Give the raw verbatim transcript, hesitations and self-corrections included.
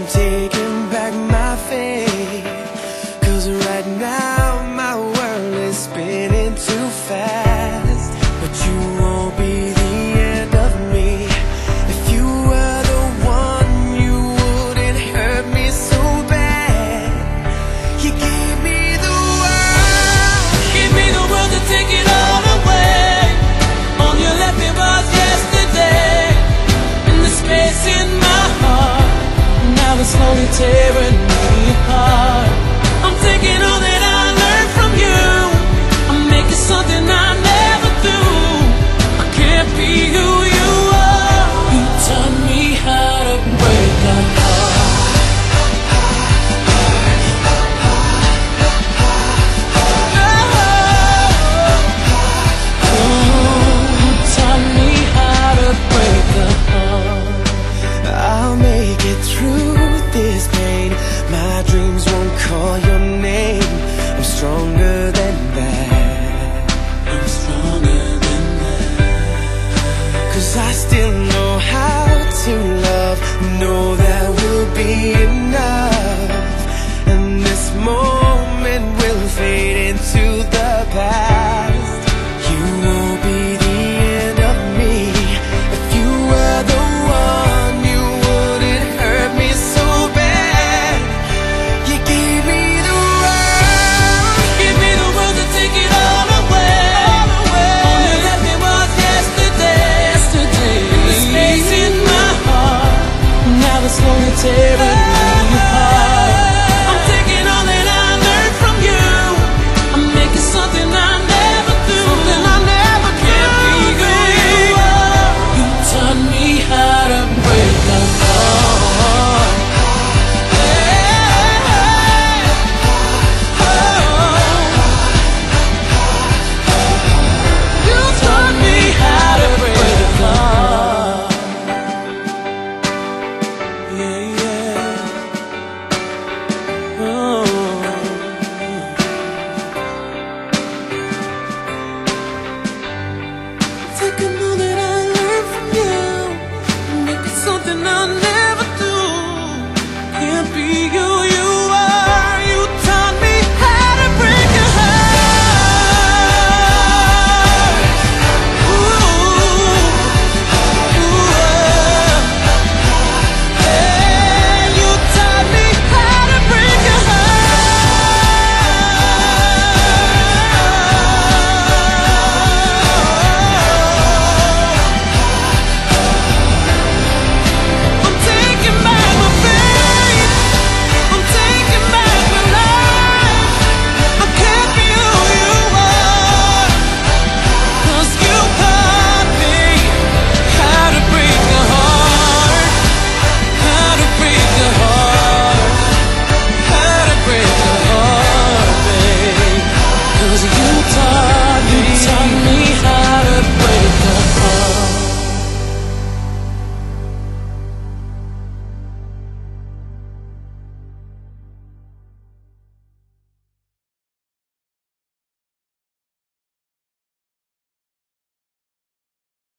taking back my faith, 'cause right now my world is spinning too fast. But you won't be the end of me. If you were the one, you wouldn't hurt me so bad. You gave me the world, Give me the world to take it all away. All you left me was yesterday, and the space in my heart, now it's slowly tearing me apart. I'm taking all that I learned from you, I'm making something I never do. I can't be who you are. You taught me how to break a heart. I'll make it through this pain. My dreams won't call your name. I'm stronger than that. I'm stronger than that. 'Cause I still know how to love, know that will be enough. And this moment will fade into the past. You won't be the end of me. If you were the one, you wouldn't hurt me so bad. You gave me the world, Give me the world to take it all away. All you left me was yesterday. Yesterday. And the space in my heart, now it's slowly tearing me apart. I'm taking all that I learned from you, I'm making something I never do. something I never Can't be who you are. You taught me how to break a heart. You taught me how to break a heart. Yeah, yeah. Oh. Taking all that I learned from you, making something I'll never do. Can't be you.